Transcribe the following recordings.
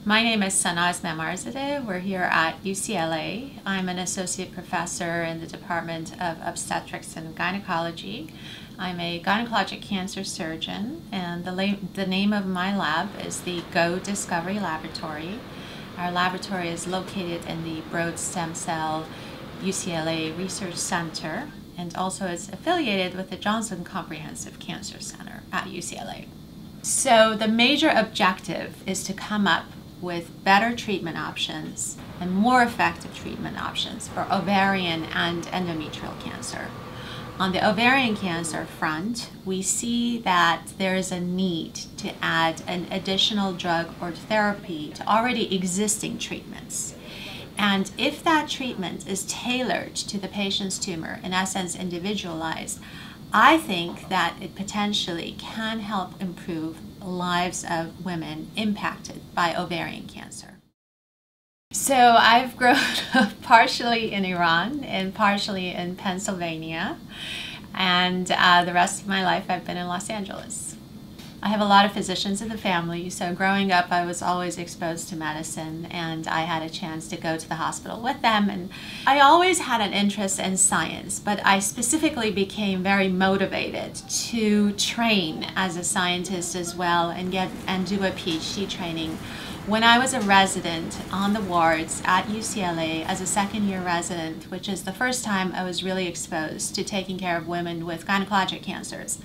My name is Sanaz Memarzadeh. We're here at UCLA. I'm an associate professor in the Department of Obstetrics and Gynecology. I'm a gynecologic cancer surgeon, and the name of my lab is the Go Discovery Laboratory. Our laboratory is located in the Broad Stem Cell UCLA Research Center, and also is affiliated with the Johnson Comprehensive Cancer Center at UCLA. So the major objective is to come up with better treatment options and more effective treatment options for ovarian and endometrial cancer. On the ovarian cancer front, we see that there is a need to add an additional drug or therapy to already existing treatments. And if that treatment is tailored to the patient's tumor, in essence individualized, I think that it potentially can help improve the lives of women impacted by ovarian cancer. So I've grown up partially in Iran and partially in Pennsylvania, and the rest of my life I've been in Los Angeles. I have a lot of physicians in the family, so growing up I was always exposed to medicine, and I had a chance to go to the hospital with them. And I always had an interest in science, but I specifically became very motivated to train as a scientist as well and do a PhD training when I was a resident on the wards at UCLA as a second-year resident, which is the first time I was really exposed to taking care of women with gynecologic cancers.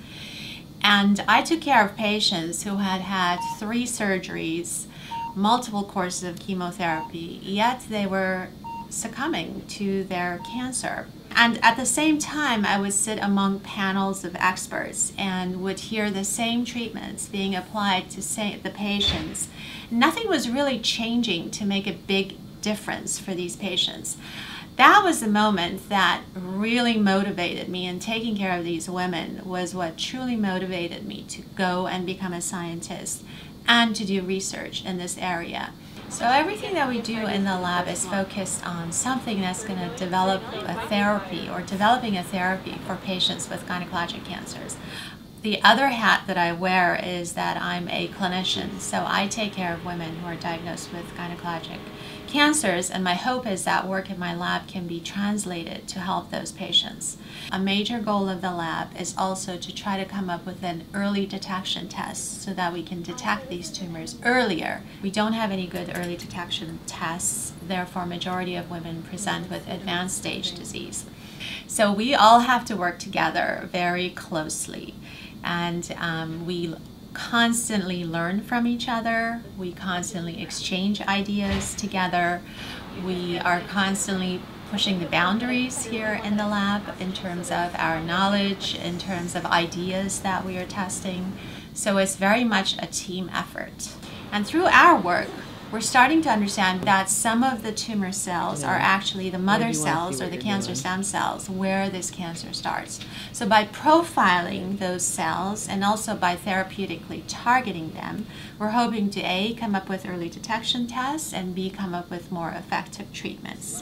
And I took care of patients who had had 3 surgeries, multiple courses of chemotherapy, yet they were succumbing to their cancer. And at the same time, I would sit among panels of experts and would hear the same treatments being applied to the patients. Nothing was really changing to make a big difference for these patients. That was the moment that really motivated me, and taking care of these women was what truly motivated me to go and become a scientist and to do research in this area. So everything that we do in the lab is focused on something that's going to develop a therapy or developing a therapy for patients with gynecologic cancers. The other hat that I wear is that I'm a clinician, so I take care of women who are diagnosed with gynecologic cancers, and my hope is that work in my lab can be translated to help those patients. A major goal of the lab is also to try to come up with an early detection test so that we can detect these tumors earlier. We don't have any good early detection tests, therefore majority of women present with advanced stage disease. So we all have to work together very closely, and we constantly learn from each other. We constantly exchange ideas together. We are constantly pushing the boundaries here in the lab in terms of our knowledge, in terms of ideas that we are testing. So it's very much a team effort. And through our work, we're starting to understand that some of the tumor cells are actually the mother cells or the cancer stem cells where this cancer starts. So by profiling those cells and also by therapeutically targeting them, we're hoping to A, come up with early detection tests, and B, come up with more effective treatments.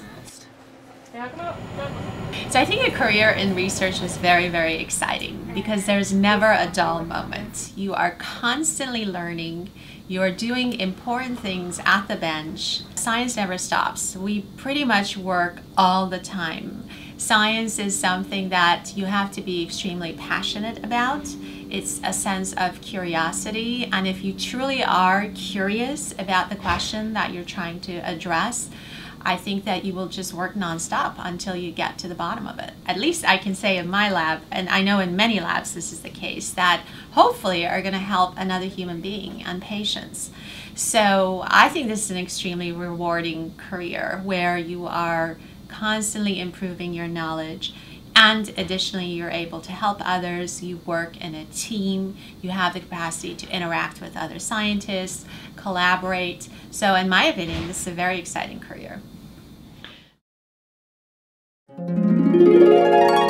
So I think a career in research is very, very exciting because there's never a dull moment. You are constantly learning. You are doing important things at the bench. Science never stops. We pretty much work all the time. Science is something that you have to be extremely passionate about. It's a sense of curiosity, and if you truly are curious about the question that you're trying to address, I think that you will just work nonstop until you get to the bottom of it. At least I can say in my lab, and I know in many labs this is the case, that hopefully are going to help another human being and patients. So I think this is an extremely rewarding career where you are constantly improving your knowledge, and additionally you're able to help others. You work in a team, you have the capacity to interact with other scientists, collaborate. So in my opinion, this is a very exciting career.